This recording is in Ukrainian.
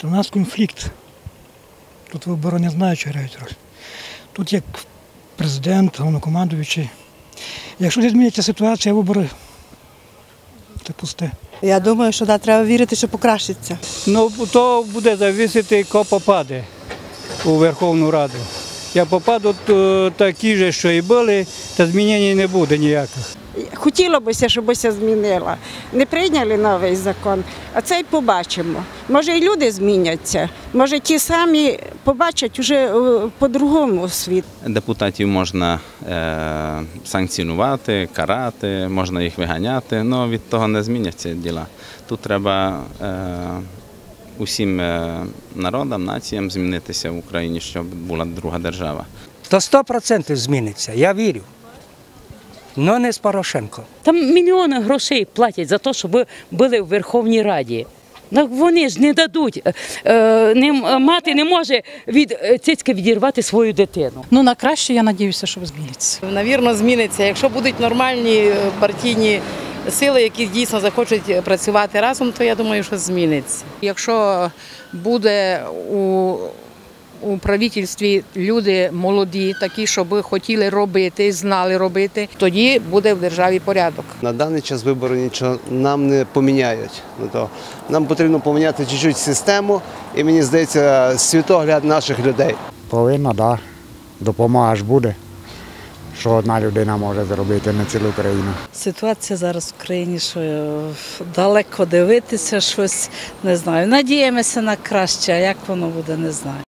то у нас конфлікт. Тут вибори не знаю, чи грають роль. Тут як президент, головнокомандуючий. Якщо не зміниться ситуація, вибори – це пусте. Я думаю, що треба вірити, що покращиться. Ну, то буде залежати, хто попаде у Верховну Раду. Як попадуть такі ж, що і були, то змінень не буде ніяких. Хотіло б, щоб це змінило. Не прийняли новий закон, а це й побачимо. Може, і люди зміняться, може, ті самі побачать вже по-другому світ. Депутатів можна санкціонувати, карати, можна їх виганяти, але від того не зміняться діла. Тут треба усім народам, націям змінитися в Україні, щоб була друга держава. До 100% зміниться, я вірю. Але не з Порошенко. Там мільйони грошей платять за те, щоб були в Верховній Раді. Вони ж не дадуть, мати не може від цицьки відірвати свою дитину. Ну, на краще, я сподіваюся, що зміниться. Навірно, зміниться. Якщо будуть нормальні партійні сили, які дійсно захочуть працювати разом, то я думаю, що зміниться. Якщо буде у правительстві люди молоді, такі, щоб хотіли робити, знали робити, тоді буде в державі порядок. На даний час вибори нічого нам не поміняють. Нам потрібно поміняти чуть-чуть систему і, мені здається, світогляд наших людей. Повинна, так. Допомога ж буде. Що одна людина може зробити на цілу країну. Ситуація зараз в країні, що далеко дивитися щось, не знаю. Надіємося на краще, а як воно буде, не знаю.